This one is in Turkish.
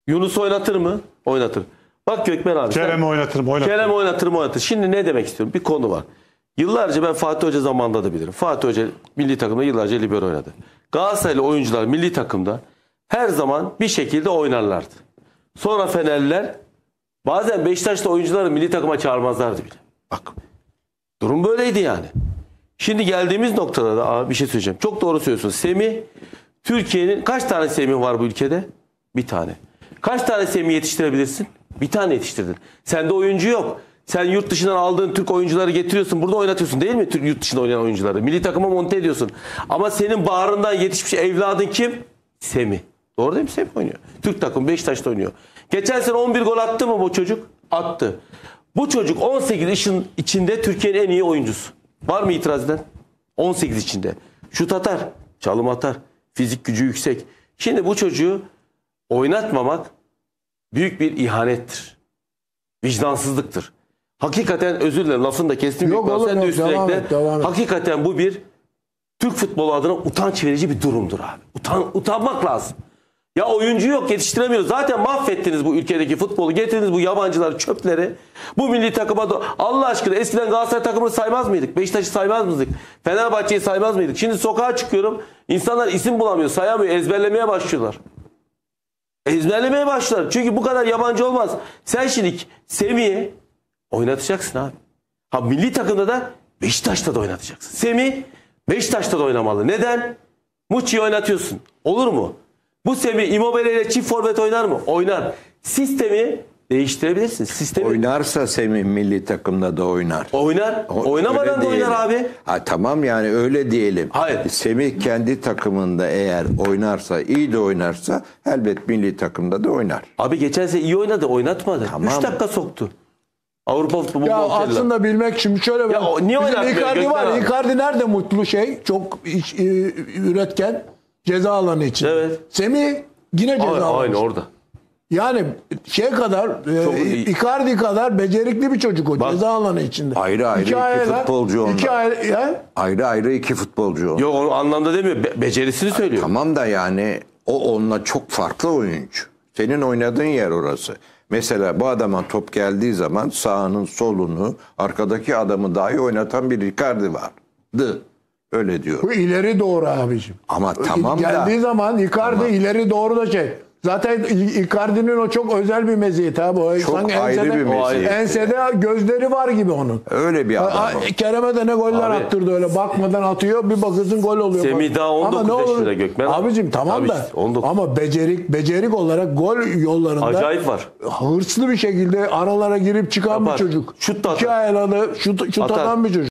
Yunus oynatır mı? Oynatır. Bak Gökmen abi. Kerem oynatır. Kerem oynatır. Şimdi ne demek istiyorum? Bir konu var. Yıllarca ben Fatih Hoca zamanında da bilirim. Fatih Hoca milli takımda yıllarca libero oynadı. Galatasaraylı oyuncular milli takımda her zaman bir şekilde oynarlardı. Sonra Fenerliler bazen Beşiktaş'ta oyuncuları milli takıma çağırmazlardı bile. Bak durum böyleydi yani. Şimdi geldiğimiz noktada da bir şey söyleyeceğim. Çok doğru söylüyorsun. Semih, Türkiye'nin kaç tane Semih var bu ülkede? Bir tane. Kaç tane Semih yetiştirebilirsin? Bir tane yetiştirdin. Sende oyuncu yok. Sen yurt dışından aldığın Türk oyuncuları getiriyorsun. Burada oynatıyorsun değil mi? Yurt dışında oynayan oyuncuları. Milli takıma monte ediyorsun. Ama senin bağrından yetişmiş evladın kim? Semih. Doğru değil mi? Semih oynuyor. Türk takımı Beşiktaş'ta oynuyor. Geçen sene 11 gol attı mı bu çocuk? Attı. Bu çocuk 18 yaşın içinde Türkiye'nin en iyi oyuncusu. Var mı itiraz eden? 18 içinde. Şut atar, çalım atar, fizik gücü yüksek. Şimdi bu çocuğu oynatmamak büyük bir ihanettir. Vicdansızlıktır. Hakikaten özür dilerim lafını da kestim. Sen de üstüne ekle. Hakikaten bu bir Türk futbolu adına utanç verici bir durumdur abi. Utanmak lazım. Ya oyuncu yok, yetiştiremiyoruz. Zaten mahvettiniz bu ülkedeki futbolu. Getirdiniz bu yabancıları, çöpleri. Bu milli takıma da Allah aşkına eskiden Galatasaray takımını saymaz mıydık? Beşiktaş'ı saymaz mıydık? Fenerbahçe'yi saymaz mıydık? Şimdi sokağa çıkıyorum. İnsanlar isim bulamıyor, sayamıyor, ezberlemeye başlıyorlar. Ezberlemeye başlar. Çünkü bu kadar yabancı olmaz. Sen şimdi Semih'i oynatacaksın abi. Ha milli takımda da Beşiktaş'ta da oynatacaksın. Semih Beşiktaş'ta da oynamalı. Neden? Muçi'yi oynatıyorsun. Olur mu? Bu Semih Immobile ile çift forvet oynar mı? Oynar. Sistemi değiştirebilirsin. Sistemi... Oynarsa Semih milli takımda da oynar. Oynar. Oynamadan da oynar abi. Ha, tamam yani öyle diyelim. Hayır. Semih kendi takımında eğer oynarsa, iyi de oynarsa elbet milli takımda da oynar. Abi geçen sene iyi oynadı, oynatmadı. Tamam. 3 dakika soktu. Avrupa futbolu. Ya aslında bilmek için şöyle ya niye Icardi var. Icardi nerede mutlu çok üretken ceza alanı için. Evet. Semih yine ceza alanı. Aynı orada. Yani Icardi kadar becerikli bir çocuk o ceza alanı içinde. Ayrı ayrı iki futbolcu onlar. Ayrı ayrı iki futbolcu onlar. Yok o anlamda demiyor. Becerisini söylüyor. Tamam da yani o onunla çok farklı oyuncu. Senin oynadığın yer orası. Mesela bu adama top geldiği zaman sağının solunu arkadaki adamı dahi oynatan bir Icardi vardı. Öyle diyor. Bu ileri doğru abicim. Ama tamam geldiği zaman Icardi ileri doğru da Zaten Icardi'nin o çok özel bir meziyeti abi. O çok ayrı bir meziyeti. Ensede gözleri var gibi onun. Öyle bir adam. Kerem'e de ne goller attırdı öyle. Bakmadan atıyor. Bir bakıyorsun gol oluyor. Semih daha 19 yaşında Gökmen. Abicim tamam da. 19. Ama becerik olarak gol yollarında. Acayip var. Hırslı bir şekilde aralara girip çıkan bir çocuk. Şut da atar. İki ayağını şut atan bir çocuk.